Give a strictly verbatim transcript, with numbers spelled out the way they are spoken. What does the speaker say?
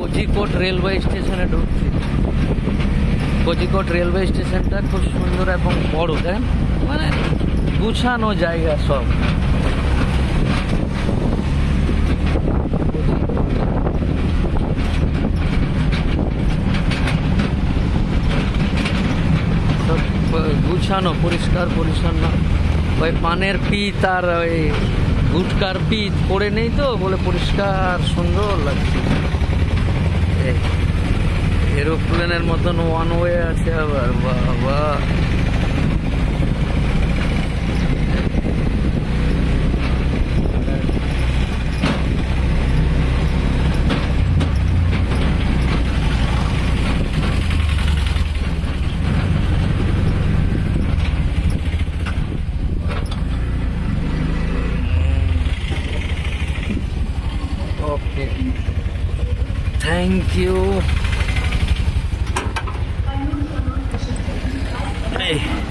Kozhikode railway স্টেশনে ঢুকছি। Kozhikode railway স্টেশনটা খুব সুন্দর এবং বড়, দেখেন মানে গুছানো জায়গা সব। গুছানো, পরিষ্কার পরিচ্ছন্ন। ওই পানের পিত আর ওই গুটকার পিত পড়ে নেই তো, বলে পরিষ্কার সুন্দর লাগছে। এরোপ্লেনের মতন ওয়ান ওয়ে আছে আবার, বাবা। Okay. Thank you. Hey.